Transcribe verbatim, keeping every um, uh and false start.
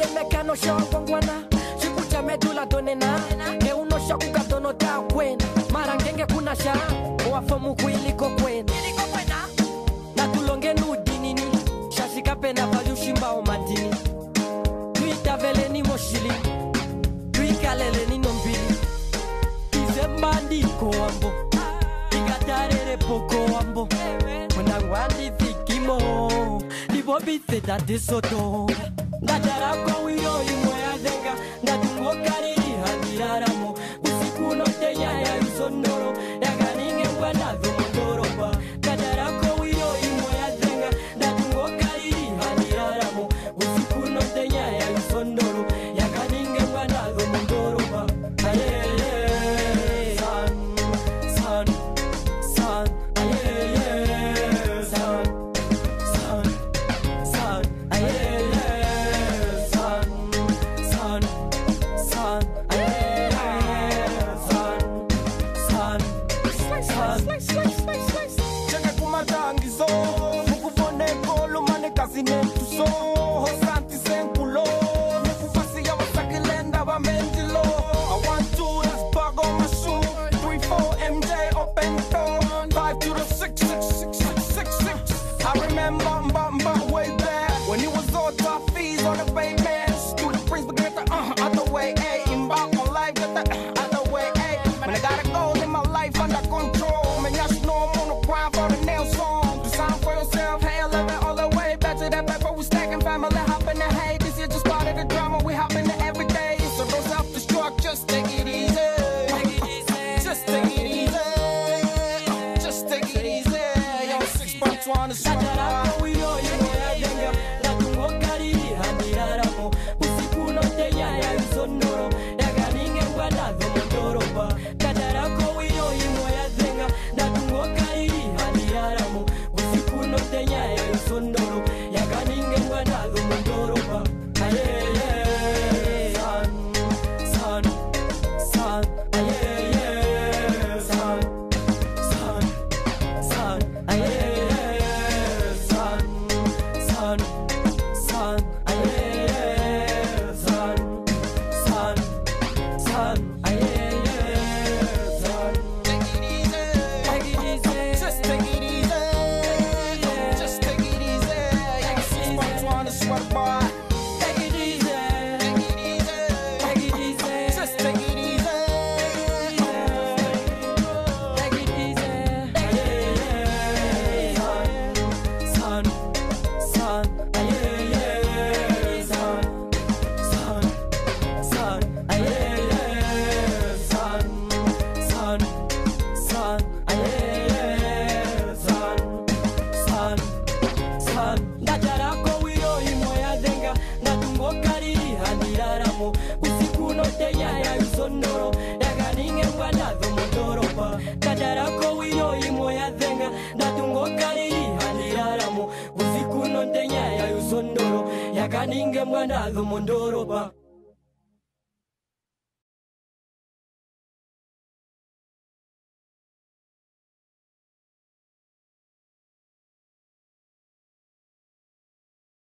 mekano shawangwana Shikucha medula donena Ke uno shakuka dono da kwena Marangenge kuna sha Wafomu kuiliko kwena Na tulonge nudi nini Shashika pena vali ushimba o madini Tuita vele ni moshili Tuika lele ni nombili Kizembandi ko ambo Ikatarere poko ambo Mwanangwandi thikimo Libobithe da desoto Ndajara kwa wiro imwe ya denga Ndadungo kariri hadiraramo Usiku note ya ya usondoro Yaga ninge mwana dhumondoro pa Ndajara kwa wiro imwe ya denga Ndadungo kariri hadiraramo Usiku note ya ya usondoro Yaga ninge mwana dhumondoro pa Ayeye San, san, san Ayeye San, san, san Ayeye San, san, san, san, san Chenge kumatangizo Mukufone kolo mane kasine tuso Hosanti senkulo Mukufasi ya wasakilenda wa mentilo I want to, let's bug on my shoe three four M J open door five to the six six six six six six I remember mba mba way back When he was all tough fees on the pavement To the prince but get the uh other way ayy Embark on life get the uh, other way ayy Man I got a goal in my life under control Man y'all should know I'm on the grind for the nail song Design for yourself, hey, living all the way back to that paper we stacking family hopping the hay This year just part of the drama we hopping the everyday So don't self-destruct, just take it easy Just take it easy Just take it easy Yo, six point one is Ndajara kwa wiro imwe ya denga Ndadungo kariri hadiraramo Usiku note ya ya usondoro Yaga ninge mwana dhumondoro pa Ndajara kwa wiro imwe ya denga Ndadungo kariri hadiraramo Usiku note ya ya usondoro Yaga ninge mwana dhumondoro pa Ayeye San, san, san Ayeye San, san, san Ayeye San, san, san Ayeye San, san, san Ayeye San Take it easy Take it easy Just take it easy Just take it easy Yo, six point one is what boy Take it easy Take it easy Take it easy Just take it easy Take it easy Ayeye San, san Ayeye San, san, san Ayeye San, san, san Ayeye San, san, san Ndajara kwa wiro imwe ya denga Ndadungo kariri hadiraramo Usiku note ya ya usondoro Yaga ninge mwana dhumondoro pa Ndajara kwa wiro imwe ya denga Ndadungo kariri hadiraramo Usiku note ya ya usondoro Yaga ninge mwana dhumondoro pa